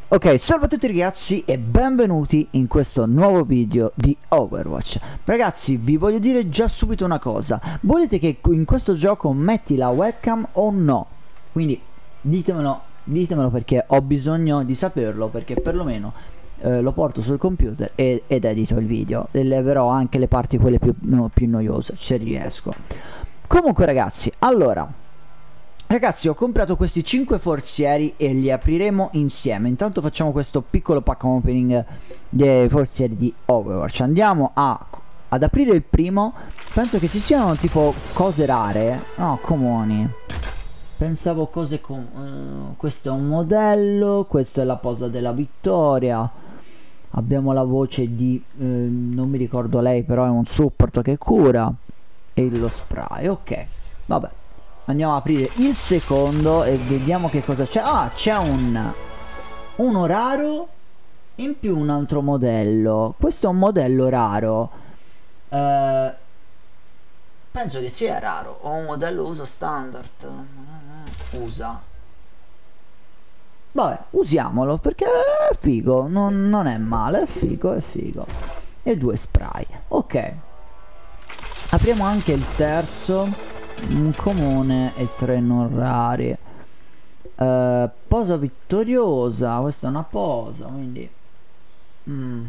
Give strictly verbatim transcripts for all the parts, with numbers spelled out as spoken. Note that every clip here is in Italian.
Ok, salve a tutti ragazzi e benvenuti in questo nuovo video di Overwatch. Ragazzi, vi voglio dire già subito una cosa: volete che in questo gioco metti la webcam o no? Quindi ditemelo, ditemelo perché ho bisogno di saperlo, perché perlomeno eh, lo porto sul computer e, ed edito il video e leverò anche le parti quelle più, no, più noiose, se riesco. Comunque ragazzi, allora Ragazzi, ho comprato questi cinque forzieri e li apriremo insieme. Intanto facciamo questo piccolo pack opening dei forzieri di Overwatch. Andiamo a, ad aprire il primo. Penso che ci siano tipo cose rare. No, comuni. Pensavo cose com... Uh, questo è un modello, questo è la posa della vittoria. Abbiamo la voce di... Uh, non mi ricordo lei, però è un support che cura. E lo spray, ok. Vabbè. Andiamo a aprire il secondo e vediamo che cosa c'è. Ah, c'è un uno raro in più un altro modello. Questo è un modello raro. eh, Penso che sia raro. O un modello usa standard. Usa. Vabbè, usiamolo perché è figo. Non, non è male, è figo, è figo. E due spray. Ok. Apriamo anche il terzo. Un comune e tre non rari. uh, Posa vittoriosa. Questa è una posa, quindi mm.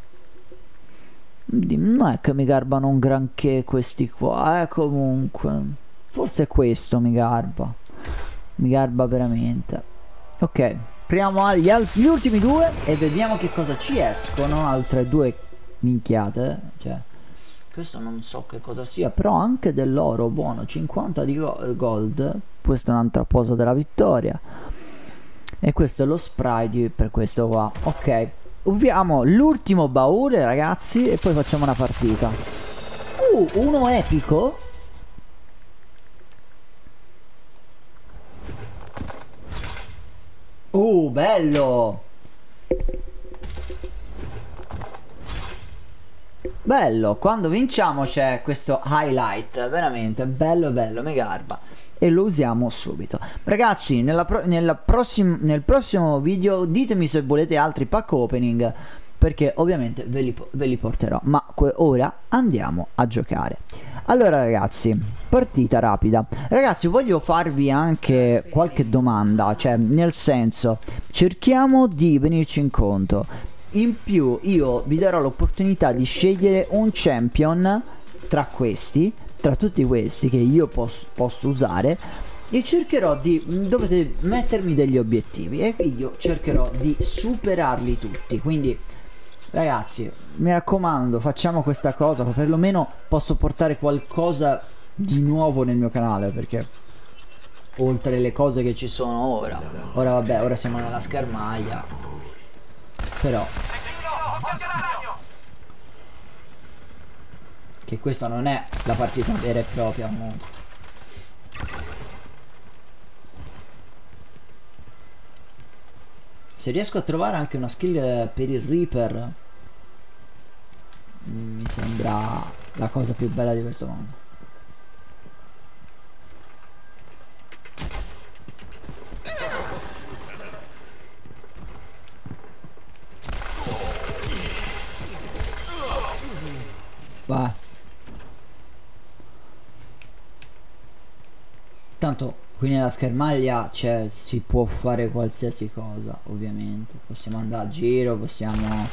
non è che mi garbano un granché questi qua, eh, comunque forse questo mi garba. Mi garba veramente. Ok, apriamo gli, gli ultimi due e vediamo che cosa ci escono. Altre due minchiate, cioè questo non so che cosa sia, però anche dell'oro buono, cinquanta di go gold. Questa è un'altra posa della vittoria. E questo è lo spray di, per questo qua. Ok, usiamo l'ultimo baule ragazzi e poi facciamo una partita. Uh, uno epico. Uh, bello. Bello, quando vinciamo c'è questo highlight, veramente bello bello, mi garba. E lo usiamo subito. Ragazzi, nella pro nella prossim nel prossimo video ditemi se volete altri pack opening, perché ovviamente ve li, ve li porterò. Ma ora andiamo a giocare. Allora ragazzi, partita rapida. Ragazzi, voglio farvi anche qualche domanda, cioè nel senso, cerchiamo di venirci incontro. In più io vi darò l'opportunità di scegliere un champion tra questi, tra tutti questi che io posso, posso usare, e cercherò di... dovete mettermi degli obiettivi e io cercherò di superarli tutti. Quindi ragazzi, mi raccomando, facciamo questa cosa, perlomeno posso portare qualcosa di nuovo nel mio canale, perché oltre le cose che ci sono ora, ora vabbè, ora siamo nella schermaglia. Però che questa non è la partita vera e propria comunque. Se riesco a trovare anche una skill per il Reaper, mi sembra la cosa più bella di questo mondo. Vai. Tanto qui nella schermaglia cioè, si può fare qualsiasi cosa, ovviamente. Possiamo andare a giro, possiamo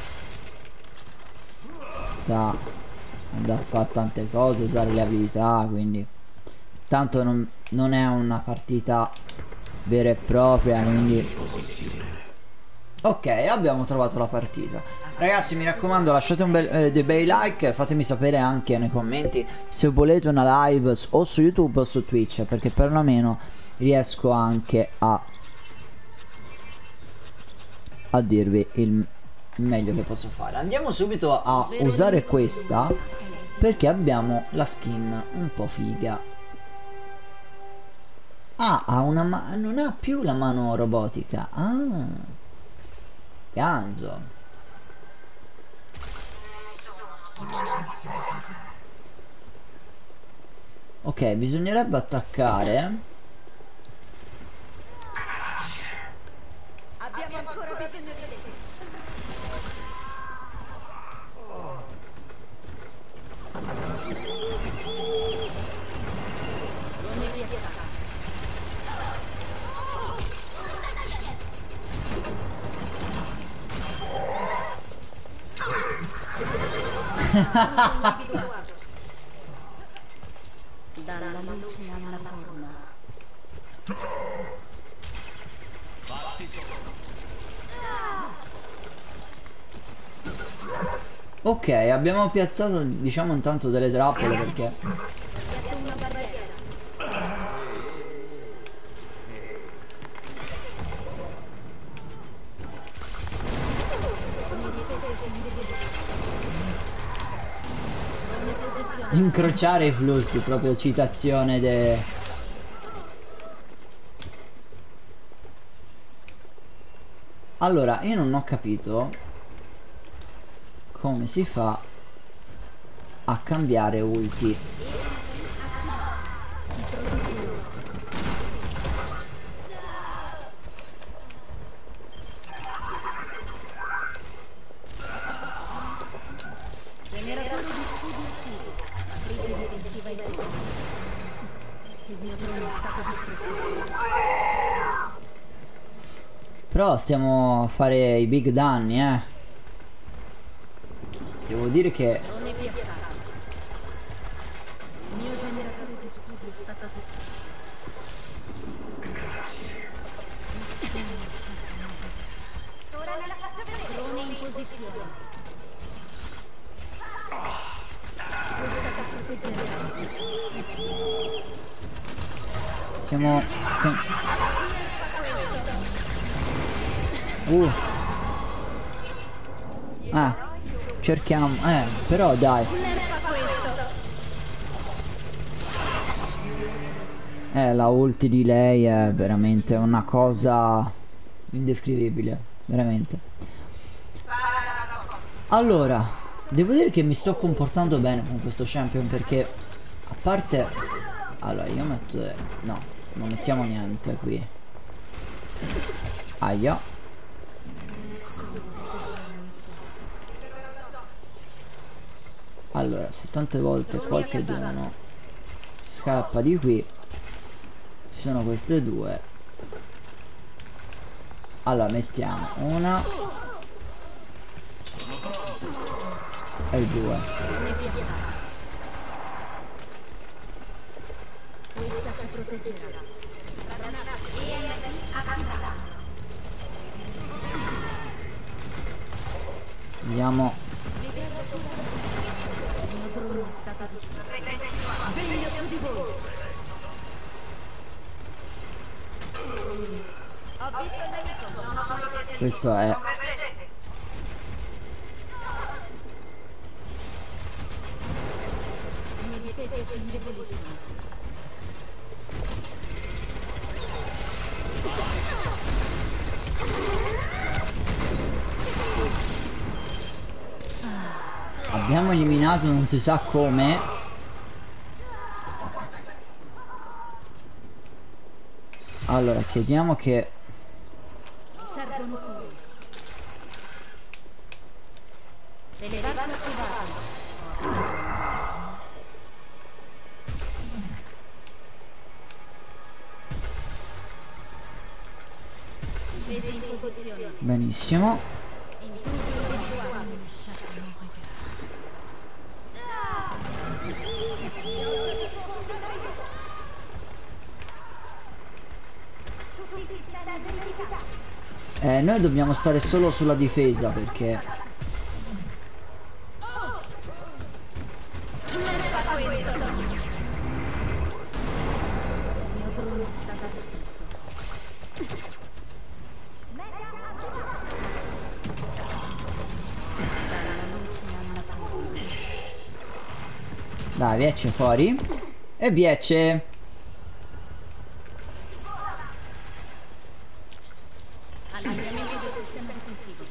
da, andare a fare tante cose, usare le abilità, quindi tanto non, non è una partita vera e propria, quindi ok, abbiamo trovato la partita. Ragazzi, mi raccomando, lasciate un bel, eh, dei bei like, fatemi sapere anche nei commenti se volete una live o su YouTube o su Twitch, perché perlomeno riesco anche a a dirvi il meglio che posso fare. Andiamo subito a usare questa, perché abbiamo la skin un po' figa. Ah, ha una ma non ha più la mano robotica. Ah, ganzo. Ok, bisognerebbe attaccare. Abbiamo ancora bisogno di te. Non è piazzato. Dalla luce alla forma. Ok, abbiamo piazzato, diciamo, intanto delle trappole perché Una barriera. Le difese si indebiliscono. Ogni posizione. incrociare i flussi, proprio citazione de... Allora, io non ho capito come si fa a cambiare ulti. Generatore di scudi attivo. Matrice difensiva in posizione. Il mio drone è stato distrutto. Però stiamo a fare i big danni, eh. Devo dire che... Non è piazzato. Il mio generatore di scudi è stato distrutto. Drone in posizione. Questa ti proteggerà. Siamo... Uh. Ah, cerchiamo... Eh, però dai. Eh, la ulti di lei è veramente una cosa indescrivibile, veramente. Allora, devo dire che mi sto comportando bene con questo champion perché, a parte... Allora, io metto... No, non mettiamo niente qui. Aia. Allora, se tante volte qualche dono scappa di qui, ci sono queste due. Allora, mettiamo una e due. Questa ci proteggerà. E M P attivata. Vediamo. Il mio drone è stato distrutto. Veglio su di voi. Ho visto il nemico. Sono solo protetti. Questo è... Le mie difese si indeboliscono. Abbiamo eliminato non si sa come. Allora, chiediamo che... Servono cure. Televato attivato. Difese in posizione. Benissimo. Intruso individuato. Eh, noi dobbiamo stare solo sulla difesa perché... Il mio drone è stato distrutto. Dalla luce alla forma. Dai, viece fuori. E viece. Allineamento del sistema difensivo.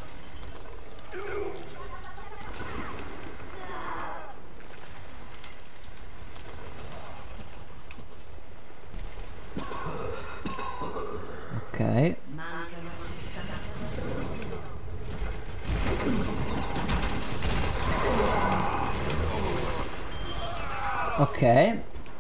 Ok. Mancano sessanta Ok.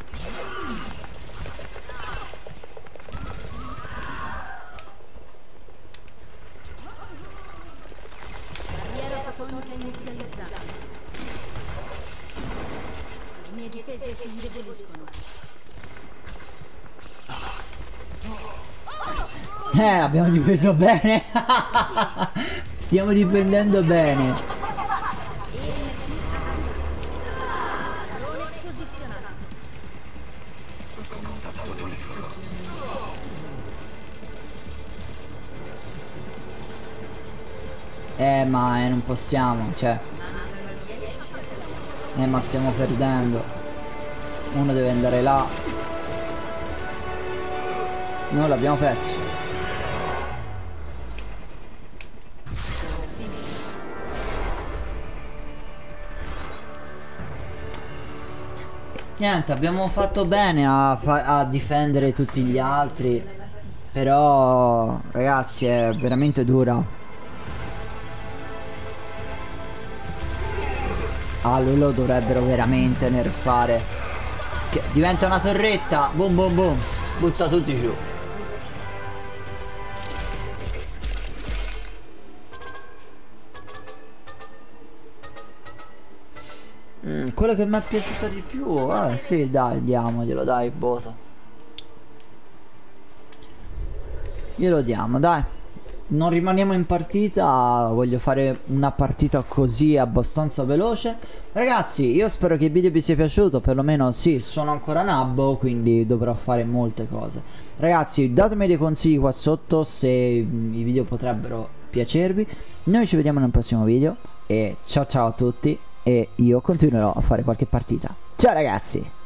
Barriera fotonica inizializzata. Le mie difese si indeboliscono. Eh, abbiamo difeso bene. Stiamo difendendo bene. Drone posizionato. Eh, ma eh, non possiamo, cioè. Eh, ma stiamo perdendo. Uno deve andare là. Noi l'abbiamo perso. Niente, abbiamo fatto bene a, fa a difendere tutti gli altri. Però, ragazzi, è veramente dura. Ah, lui lo dovrebbero veramente nerfare. Che diventa una torretta. Boom boom boom. Butta tutti giù. Mm, quello che mi è piaciuto di più. Eh, sì, dai, diamoglielo, dai, voto. Glielo diamo, dai. Non rimaniamo in partita, voglio fare una partita così abbastanza veloce. Ragazzi, io spero che il video vi sia piaciuto, perlomeno sì, sono ancora nabbo, quindi dovrò fare molte cose. Ragazzi, datemi dei consigli qua sotto se i video potrebbero piacervi. Noi ci vediamo nel prossimo video e ciao ciao a tutti e io continuerò a fare qualche partita. Ciao ragazzi!